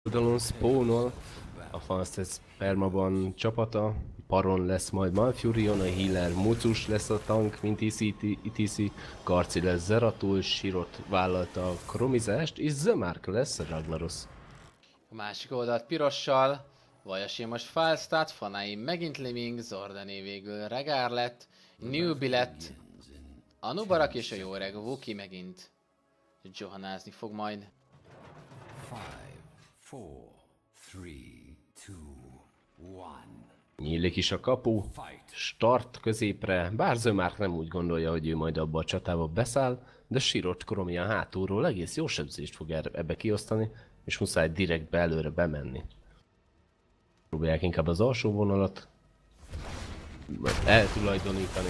oldalon spawnol a Fastest Permaban csapata, Paron lesz majd Malfurion, a healer Mucus lesz a tank, mint ETC, Karci lesz Zeratul, Sirot vállalta a kromizást, és Zemark lesz a Ragnaros. A másik oldalt pirossal, Vajasé most Falstad, Fanai megint Living, Zordané végül Regár lett, Newbie lett, Anubarak és a jó öreg Wookie megint Johanázni fog majd. 5, 4, 3, 2, 1. Nyílik is a kapu, start középre, bár Zemark nem úgy gondolja, hogy ő majd abba a csatába beszáll, de Sirot Kromia hátulról egész jó sebzést fog ebbe kiosztani, és muszáj direkt előre bemenni. Próbálják inkább az alsó vonalat eltulajdonítani.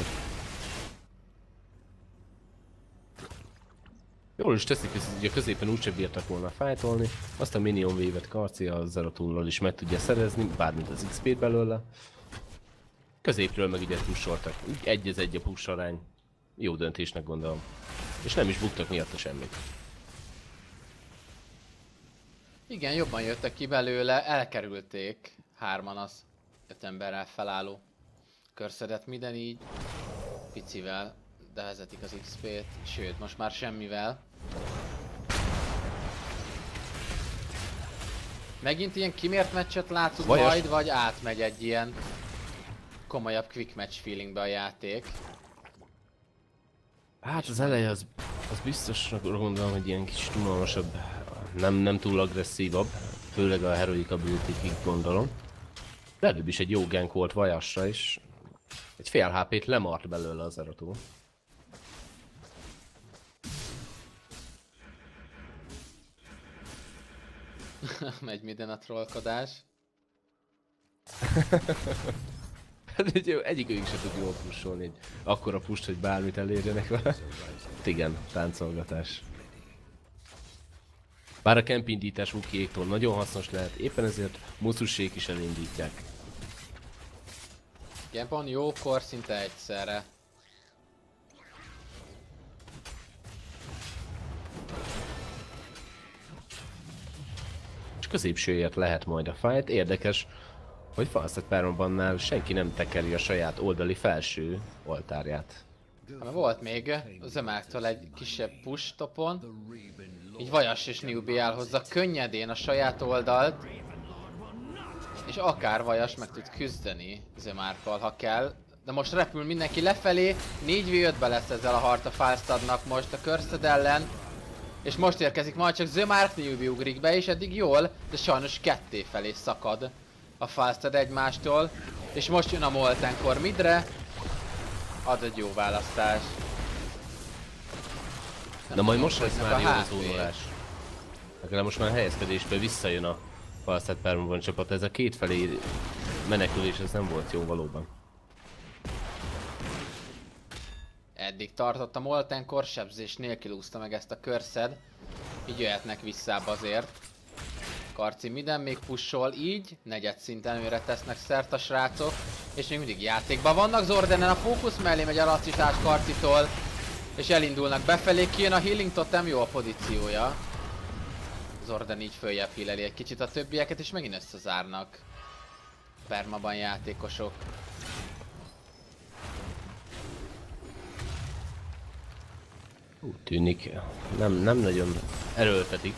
Jól is teszik, hogy ugye középen úgyse bírtak volna fájtolni, azt a minion wave-et Karci a Zeratullal is meg tudja szerezni, bármint az XP-t belőle. Középről meg ugye pusholtak, úgy 1-1 a push arány. Jó döntésnek gondolom. És nem is buktak miatta semmit. Igen, jobban jöttek ki belőle, elkerülték hárman az 5 emberrel felálló körszedet, minden így picivel, de vezetik az XP-t, sőt most már semmivel. Megint ilyen kimért meccset látunk majd, vagy átmegy egy ilyen komolyabb quick match feelingbe a játék? Hát az eleje az biztosnak gondolom, hogy ilyen kis tunalmasabb, nem túl agresszívabb, főleg a heroic ability-ig gondolom. De előbb is egy jó gank volt Vajasra is. Egy fél HP-t lemart belőle az Zeratul. Megy minden a trollkodás. Hát egyikőjük sem tud jól pusholni egy akkora pust, hogy bármit elérjenek vele. Igen, táncolgatás. Bár a kempindítás Wookiéktól nagyon hasznos lehet, éppen ezért Mucusék is elindítják. Igen, pont jókor szinte egyszerre. És középsőért lehet majd a fight. Érdekes, hogy Falstad Permabannál senki nem tekeri a saját oldali felső oltárját. Volt még Zemarktól egy kisebb push topon. Így Vajas és Newbie elhozza könnyedén a saját oldalt. És akár Vajas meg tud küzdeni Zemarkkal, ha kell. De most repül mindenki lefelé, 4v5-be lesz ezzel a harc a Falstadnak most a Cursed ellen. És most érkezik majd csak Zemark, Newbie ugrik be, és eddig jól, de sajnos ketté felé szakad a Falstad egymástól. És most jön a Molten Core midre. Ad egy jó választás. Na majd most lesz már jó az zónolás. Legalább most már helyezkedésbe visszajön a Falstad Permaban csapat. Ez a kétfelé menekülés, ez nem volt jó valóban. Eddig tartott a Molten Core, sebzés nélkül úszta meg ezt a Cursed. Így jöhetnek visszább azért. Karci minden még pushol, így negyed szinten előre tesznek szert a srácok. És még mindig játékban vannak, Zordenen a fókusz mellé megy a lassítás Karcitól. És elindulnak befelé, kijön a healing totem, jó a pozíciója. Zorden így följebb healeli egy kicsit a többieket, és megint összezárnak Permaban játékosok. Úgy tűnik, nem nagyon erőltetik.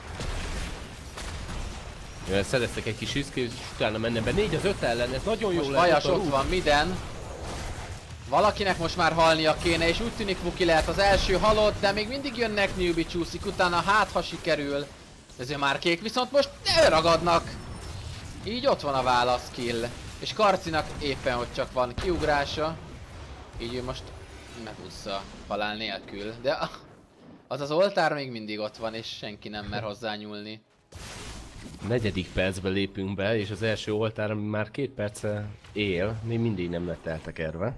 Mivel szereztek egy kis üszkét, és utána menne be 4-5 ellen, ez nagyon jó lehet. Vajas ott van miden. Valakinek most már halnia kéne, és úgy tűnik Wookie lehet az első halott, de még mindig jönnek, Newbie csúszik, utána hát ha sikerül. Ez már kék, viszont most ragadnak. Így ott van a válasz kill. És Karcinak éppen hogy csak van kiugrása. Így ő most megúszza halál nélkül, de az oltár még mindig ott van, és senki nem mer hozzá nyúlni. Negyedik percbe lépünk be, és az első oltár, ami már 2 perce él, még mindig nem lett eltekerve.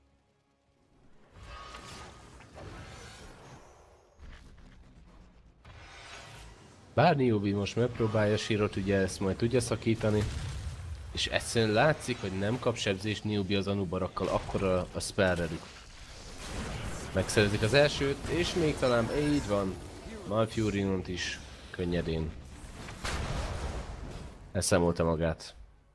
Bár Newbie most megpróbálja Sirot, ugye ezt majd tudja szakítani. És egyszerűen látszik, hogy nem kap sebzést Newbie az Anubarakkal, akkor a spellrelük. Megszerezik az elsőt, és még talán így van Malfuriont is könnyedén. Elszámolta magát.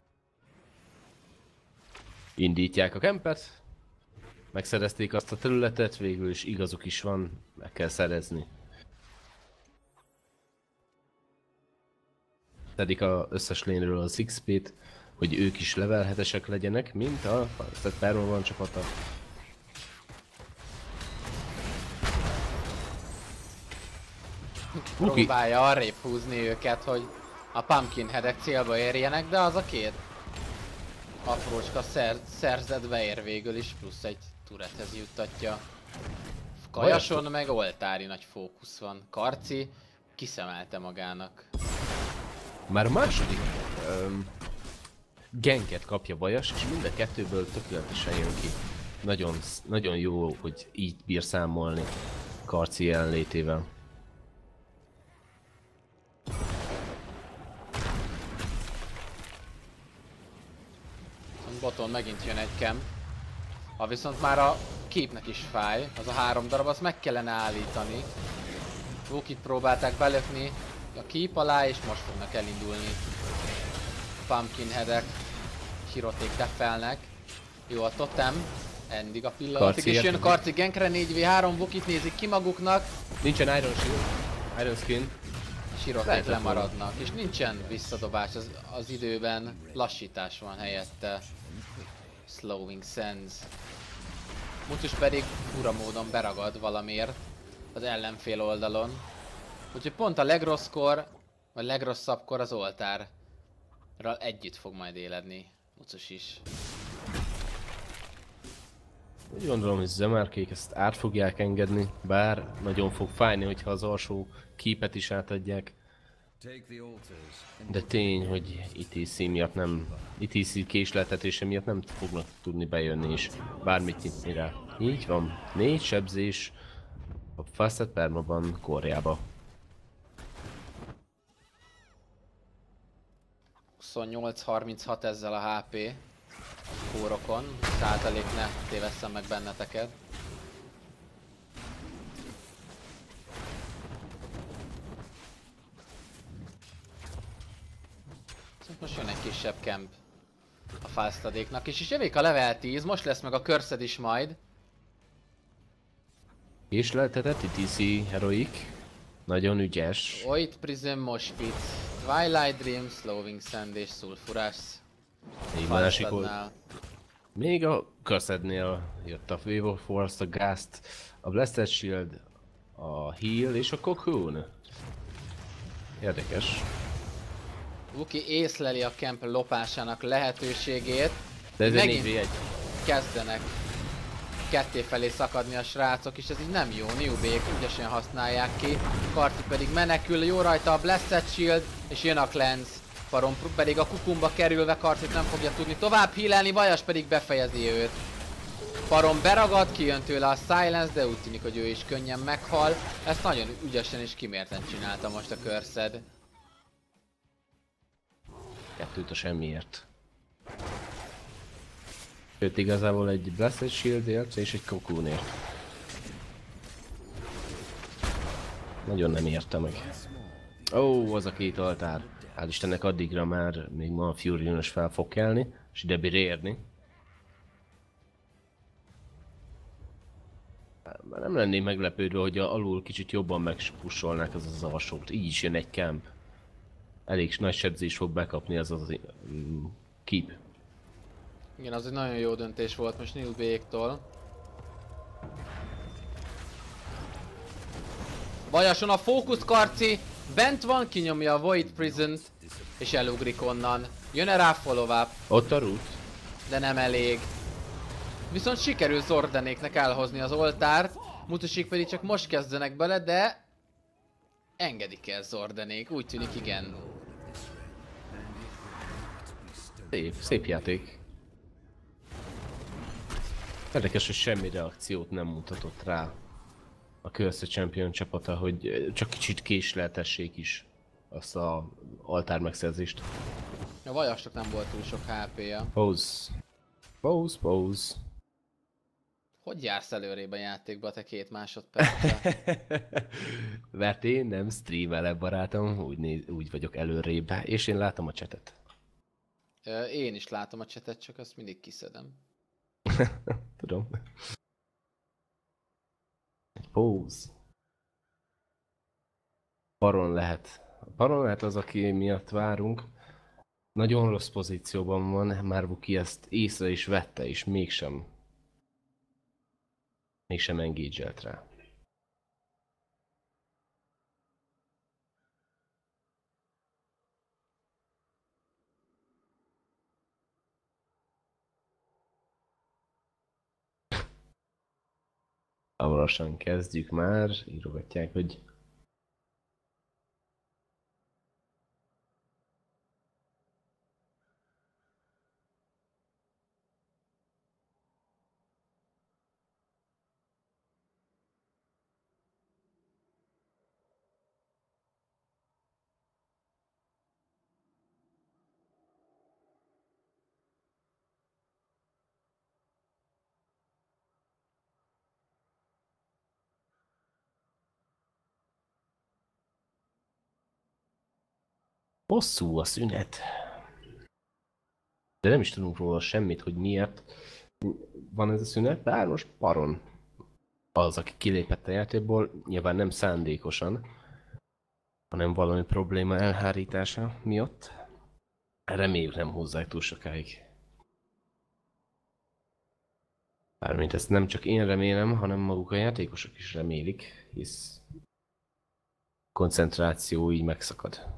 Indítják a kempet. Megszerezték azt a területet, végül is igazuk is van, meg kell szerezni. Szedik az összes lénről az XP-t, hogy ők is level 7-esek legyenek, mint a Permaban csapata. Próbálja arrébb húzni őket, hogy a Pumpkinheadek célba érjenek, de az a két aprócska szerzetbe ér végül is, plusz egy turrethez juttatja. Kajason meg oltári nagy fókusz van. Karci kiszemelte magának. Már a második ganket kapja Vajas, és mind a kettőből tökéletesen jön ki. Nagyon, nagyon jó, hogy így bír számolni Karci jelenlétével. Boton megint jön egy camp. Ha viszont már a képnek is fáj, az a 3 darab, azt meg kellene állítani. Wukit próbálták belökni a keep alá, és most fognak elindulni. Pumpkinheadek, Hiroték defelnek. Jó a totem, endig a pillanatig, és jön Karci gankre, 4v3, Wukit nézik ki maguknak. Nincsen Iron Shield, Iron Skin. Hiroték lemaradnak, és nincsen visszadobás az időben, lassítás van helyette. Slowing Sands. Mutus pedig fura módon beragad valamiért az ellenfél oldalon. Úgyhogy pont a legrosszkor, vagy legrosszabbkor az oltárral együtt fog majd éledni Mutus is. Úgy gondolom, hogy Zemárkék ezt át fogják engedni, bár nagyon fog fájni, hogyha az alsó keepet is átadják. De tény, hogy ITC miatt nem, ITC késleltetése miatt nem fognak tudni bejönni és bármit nyitni rá. Így van, 4 sebzés a Fasted Permaban Koreába. 28-36 ezzel a HP kórokon, százalék ne tévesszem meg benneteket. Most jön egy kisebb camp a Fastadéknak is, és jövik a level 10, most lesz meg a Cursed is majd. Késleltetett ITC Heroic, nagyon ügyes. Void Prism, Moshpit, Twilight Dream, Slowing Sand és Sulfuras. Még másik volt. Még a Cursednél jött a Wave of Force, a Ghast, a Blasted Shield, a Heal és a Cocoon. Érdekes. Wookie észleli a camp lopásának lehetőségét. De ez megint egy 4v1. kezdenek ketté felé szakadni a srácok, és ez így nem jó. Newbék ügyesen használják ki. Karti pedig menekül, jó rajta a Blasted Shield, és jön a Cleanse. Paron pedig a kukumba kerülve Kartit nem fogja tudni tovább healelni, Vajas pedig befejezi őt. Paron beragad, kijön tőle a Silence, de úgy tűnik, hogy ő is könnyen meghal. Ezt nagyon ügyesen és kimérten csinálta most a Cursed. Kettőt a semmiért. Sőt, igazából egy Blasted Shieldért és egy Cocoonért. Nagyon nem érte meg. Ó, az a két altár. Hál' Istennek addigra már még ma a Furion-os fel fog kelni, és ide bír érni. Már nem lennék meglepődve, hogy alul kicsit jobban megpusolnák az alsót. Így is jön egy camp. Elég nagy sebzés fog bekapni az keep. Igen, az egy nagyon jó döntés volt most Newbéktól. Vajason a fókusz Karci, bent van, kinyomja a Void Prison-t, és elugrik onnan. Jön-e rá follow-up? Ott a root. De nem elég. Viszont sikerül Zordanéknek elhozni az oltárt, Mutusik pedig csak most kezdenek bele, de engedik el Zordanék, úgy tűnik igen. Szép játék. Érdekes, hogy semmi reakciót nem mutatott rá a Cursed Champion csapata, hogy csak kicsit késleltessék is azt a altár megszerzést. A Vajasnak nem volt túl sok HP-ja. Pause. Pause, pause. Hogy jársz előrébb a játékba te 2 másodperccel? Mert én nem streamelek, barátom, úgy vagyok előrébb, és én látom a chatet. Én is látom a chatet, csak azt mindig kiszedem. Tudom. Egy pause. Baron lehet. Baron lehet az, aki miatt várunk. Nagyon rossz pozícióban van, már Wookie ezt észre is vette, és mégsem engage-elt rá. Hamarosan kezdjük már, írogatják, hogy hosszú a szünet. De nem is tudunk róla semmit, hogy miért van ez a szünet, bár most Baron az, aki kilépett a játékból, nyilván nem szándékosan, hanem valami probléma elhárítása miatt. Reméljük nem hozzák túl sokáig. Bármint ezt nem csak én remélem, hanem maguk a játékosok is remélik, hisz koncentráció így megszakad.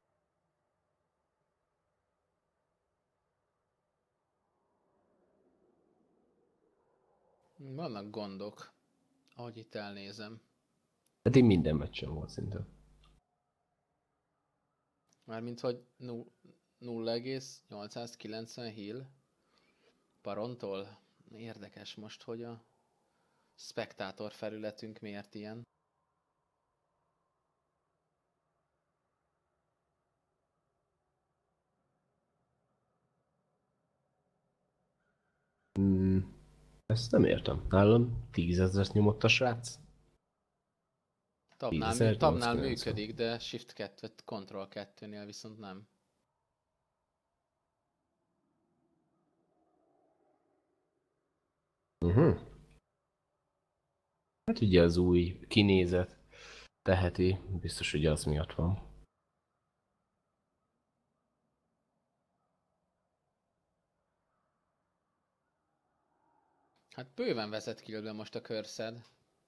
Vannak gondok, ahogy itt elnézem. Eddig minden meccsen volt szinte. Mármint, hogy 0,890 heal Barontól. Érdekes most, hogy a spektátor felületünk miért ilyen. Ezt nem értem. Nálam 10 000-et nyomott a srác. Tabnál működik, de Shift 2, Control 2-nél viszont nem. Hát ugye az új kinézet teheti, biztos hogy az miatt van. Hát bőven vezet killbe most a körszed.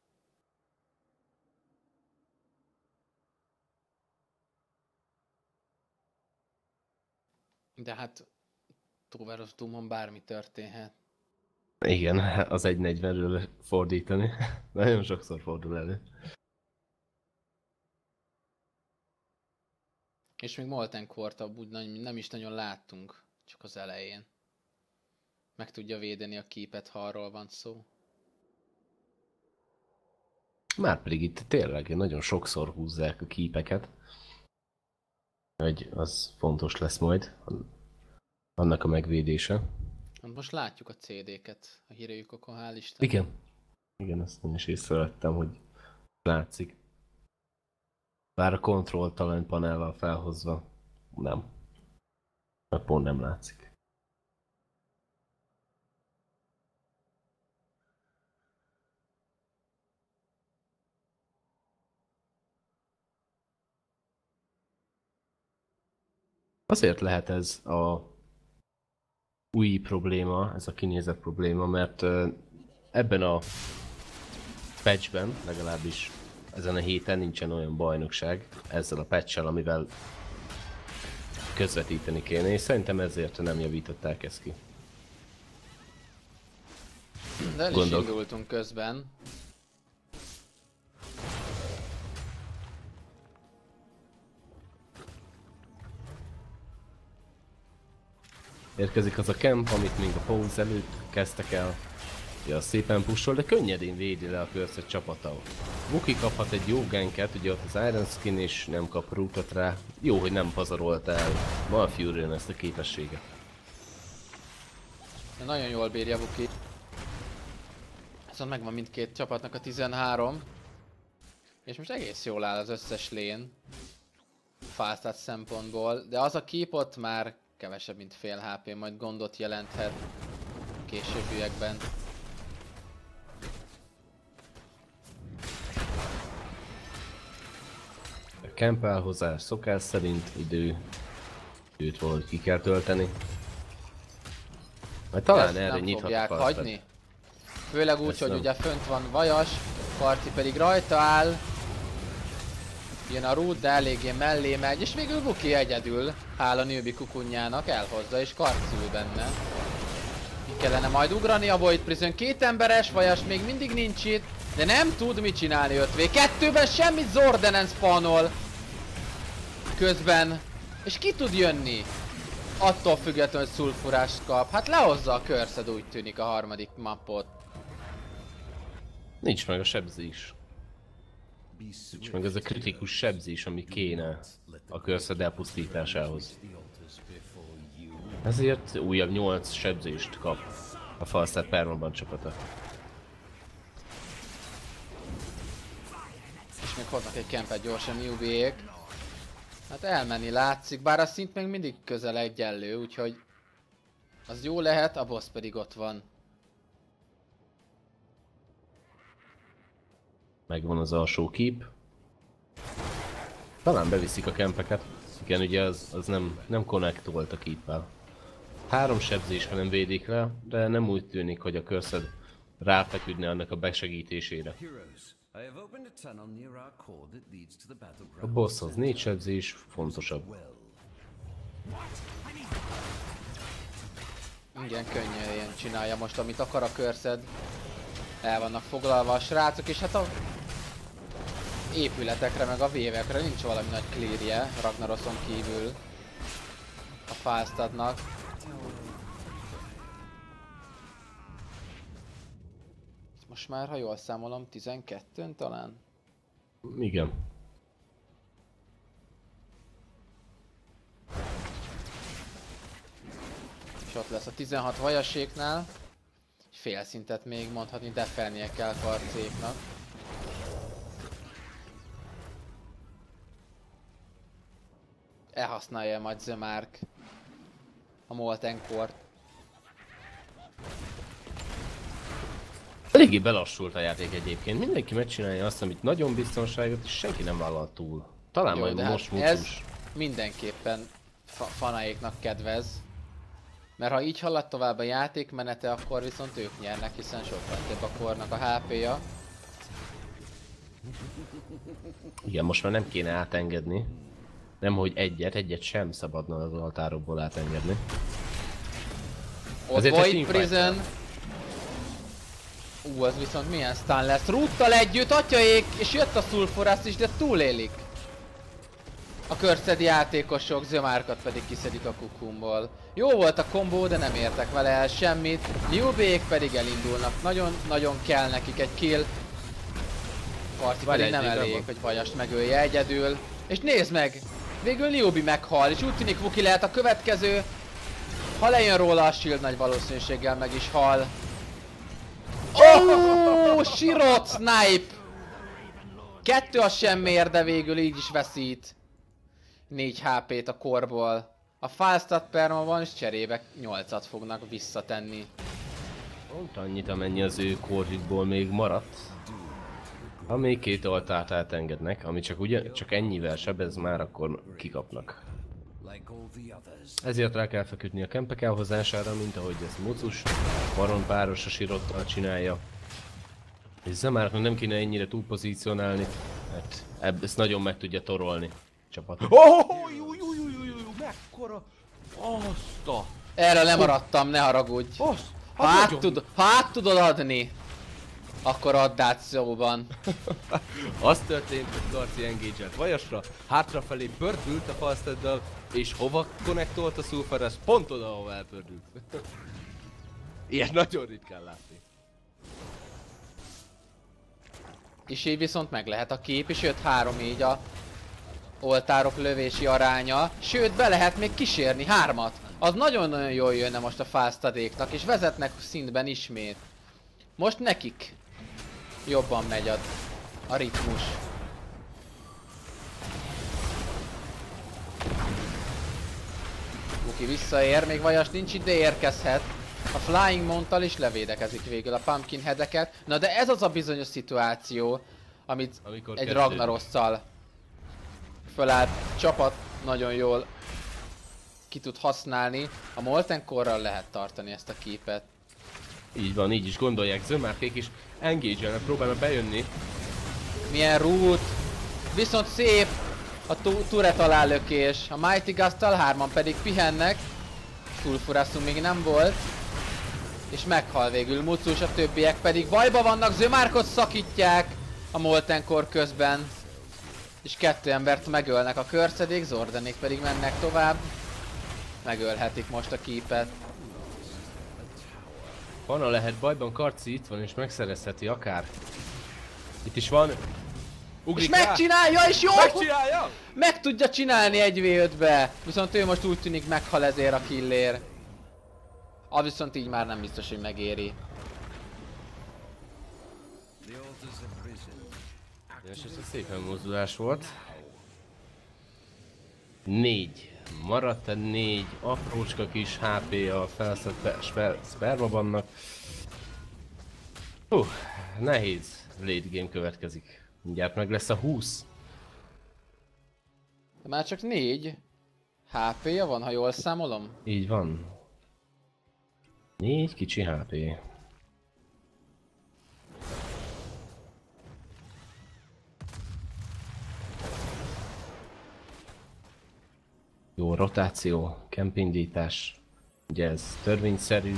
De hát Tower of Doom-on bármi történhet. Igen, az 1.40-ről fordítani. Nagyon sokszor fordul elő. És még Molten Core-t úgy nem is nagyon láttunk, csak az elején. Meg tudja védeni a keepet, ha arról van szó. Márpedig itt tényleg nagyon sokszor húzzák a keepeket. Hogy az fontos lesz majd. Annak a megvédése. Most látjuk a CD-ket, a hírejükokon, hál' Isten. Igen. Igen, azt én is észrevettem, hogy látszik. Bár a control talán panellal felhozva nem. Mert pont nem látszik. Azért lehet ez a új probléma, ez a kinézet probléma, mert ebben a patchben, legalábbis ezen a héten nincsen olyan bajnokság ezzel a patch-el, amivel közvetíteni kéne, és szerintem ezért nem javították ezt ki. De el is indultunk közben. Érkezik az a camp, amit még a pause előtt kezdtek el. Ja, szépen pushol, de könnyedén védi le a Cursed csapata. Wookie kaphat egy jó ganket, ugye ott az Iron Skin és nem kap rootot rá. Jó, hogy nem pazarolta el Malfurion ezt a képességet. De nagyon jól bírja Wookie. viszont megvan mindkét csapatnak a 13. És most egész jól áll az összes lén. Fast szempontból, de az a keep ott már kevesebb mint fél HP, majd gondot jelenthet későbbiekben. Kempelhozás szokás szerint időt valahogy ki kell tölteni. Majd talán Ezt erre nem nyithat fogják a Fastet. hagyni. Főleg úgy, Ezt hogy nem. ugye fönt van Vajas, Karci pedig rajta áll. Jön a Root, de eléggé mellé megy, és végül Vuki egyedül, hála nőbi kukunjának, elhozza, és Karci ül benne. Ki kellene majd ugrani a Void Prison, két emberes, Vajas még mindig nincs itt, de nem tud mit csinálni 5v2-ben, semmit Zordenen spawnol közben, és ki tud jönni? Attól függetlenül, hogy szulfurást kap, hát lehozza a Cursed, úgy tűnik, a harmadik mappot. Nincs meg a sebzés. Nincs meg ez a kritikus sebzés, ami kéne a Cursed elpusztításához. Ezért újabb 8 sebzést kap a Falstad Permaban csapata. És még hoznak egy kempet gyorsan newbie-ék. Hát elmenni látszik, bár a szint még mindig közel egyenlő, úgyhogy az jó lehet, a boss pedig ott van. Megvan az alsó keep. Talán beviszik a kempeket. Igen, ugye az nem connectolt a keep-el. 3 sebzés, ha nem védik le, de nem úgy tűnik, hogy a Cursed ráfeküdne annak a besegítésére. A bosshoz 4 sebzés, fontosabb. Igen, könnyűen csinálja most, amit akar a Cursed. El vannak foglalva a srácok, és hát a épületekre meg a vévekre nincs valami nagy clearje Ragnaroson kívül a Falstadnak. Most már, ha jól számolom, 12-n talán? Igen. És ott lesz a 16 vajaséknál. Fél szintet még mondhatni, defelnie kell Karcéknak. Elhasználja majd The Mark a Molten Core-t. Eléggé belassult a játék egyébként. Mindenki megcsinálja azt, amit nagyon biztonságot, és senki nem vállal túl. Talán Jó, majd de most hát ez mucus. mindenképpen fanaiknak kedvez. Mert ha így halad tovább a játékmenete, akkor viszont ők nyernek, hiszen sokkal több a kornak a HP-ja. Igen, most már nem kéne átengedni. Nem, hogy egyet sem szabadna az altárokból átengedni. Ott Ezért egy Void teamfight Prison. Az viszont milyen stun lesz. Roottal együtt, atyaék, és jött a Sulfuras is, de túlélik. A Cursed játékosok, Zömárkat pedig kiszedik a kukumból. Jó volt a kombó, de nem értek vele el semmit. Newbie-ék pedig elindulnak. Nagyon kell nekik egy kill. Karci pedig nem elég, hogy Vajast megölje egyedül. És nézd meg! Végül Newbie meghal, és úgy tűnik Vuki lehet a következő. Ha lejön róla a shield, nagy valószínűséggel meg is hal. Oh, Shirot snipe! 2 az semmiért, de végül így is veszít 4 HP-t a korból. A Falstad Perma van, és cserébe 8-at fognak visszatenni. Pont annyit, amennyi az ő korjukból még maradt. Ha még 2 altárt átengednek, ami csak ennyivel sebez már, akkor kikapnak. Ezért rá kell feküdni a kempek elhozására, mint ahogy ezt Mucus Baron páros a Shirottal csinálja. És Zamárnak nem kéne ennyire túlpozícionálni, mert ezt nagyon meg tudja torolni csapat. Mekkora! Azt a... Erre lemaradtam, ne haragudj. Ha át tudod adni, akkor add át szóban. Az történt, hogy Karci engage-elt Vajasra, hátrafelé pördült a Falstaddal, és hova connectolt a Sulfuras? Pont oda, ahova elpördült. Ilyen nagyon ritkán látni. És így viszont meg lehet a kép, és 5-3 így a oltárok lövési aránya. Sőt, be lehet még kísérni 3-at. Az nagyon-nagyon jól jönne most a Falstadéknak, és vezetnek szintben ismét. Most nekik jobban megy a ritmus. Vuki visszaér, még Vajas nincs itt, de érkezhet. A Flying Mounttal is levédekezik végül a Pumpkinheadeket. Na de ez az a bizonyos szituáció, amit Amikor egy Ragnarosszal fölállt csapat nagyon jól ki tud használni. A Molten Core-ral lehet tartani ezt a képet. Így van, így is gondolják. Zömárkék is engage-elnek próbálnak bejönni. Milyen root, viszont szép a turret alálökés. A Mighty Gust-tal, hárman pedig pihennek. Sulfurasunk még nem volt. És meghal végül Mucus, a többiek pedig bajba vannak, Zömárkot szakítják a Molten Core közben. És 2 embert megölnek a körszedék, Zordanék pedig mennek tovább. Megölhetik most a keepet. Pana lehet bajban, Karci itt van és megszerezheti akár. Itt is van. Ugrik És rá. megcsinálja, és jó! Megcsinálja! Meg tudja csinálni 1v5-be. Viszont ő most úgy tűnik meghal ezért a killér. Az viszont így már nem biztos, hogy megéri. És ez egy szépen mozdulás volt. 4. Maradt 4 aprócska kis HP a felszett spermabannak. Nehéz late game következik. Mindjárt meg lesz a 20. De már csak 4 HP-ja van, ha jól számolom. Így van. 4 kicsi HP. Jó rotáció, kempingítás. Ugye ez törvényszerű.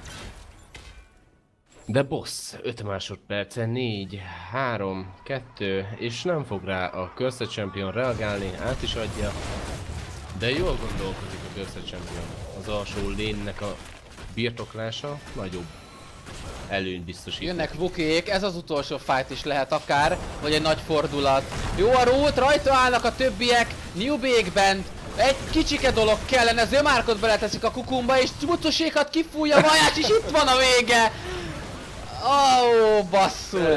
De boss, 5 másodperce, 4, 3, 2, és nem fog rá a Cursed Champion reagálni, át is adja. De jól gondolkozik a Cursed Champion. Az alsó lane-nek a birtoklása nagyobb előnyt biztosít. Jönnek Vukiék, ez az utolsó fight is lehet akár, vagy egy nagy fordulat. Jó a root, rajta állnak a többiek, Newbie bent. Egy kicsike dolog kellene, Zömárkot beleteszik a kukumba, és Mucusékat kifújja a Vajács, és itt van a vége! Ó, basszus!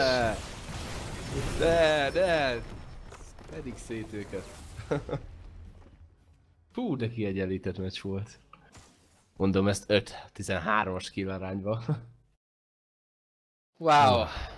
De! Pedig szét őket. Fú, de kiegyenlített meccs volt. Mondom ezt 5-13-as kill arányba. Wow!